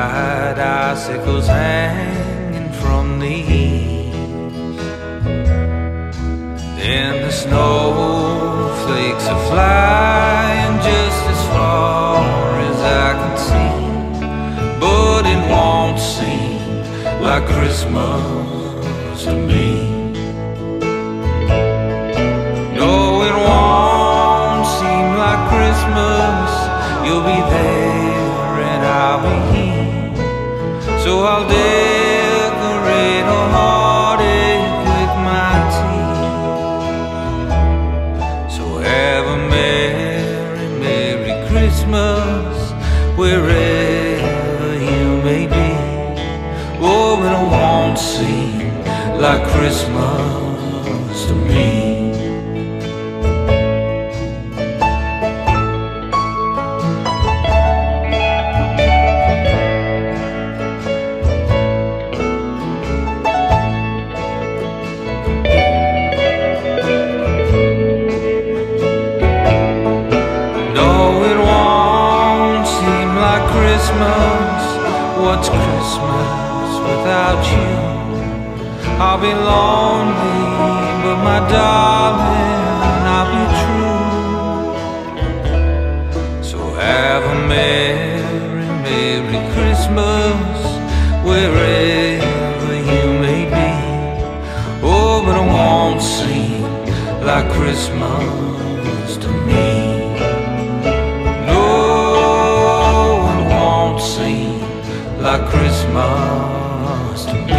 white icicles hanging from the eaves, and the snowflakes are flying just as far as I can see. But it won't seem like Christmas to me. No, it won't seem like Christmas. You'll be there and I'll be here, so I'll decorate a heartache with my tears. So have a merry, merry Christmas wherever you may be. Oh, but it won't seem like Christmas to me. Christmas, what's Christmas without you? I'll be lonely, but my darling, I'll be true. So have a merry, merry Christmas wherever you may be. Oh, but it won't seem like Christmas to me. Like Christmas to me.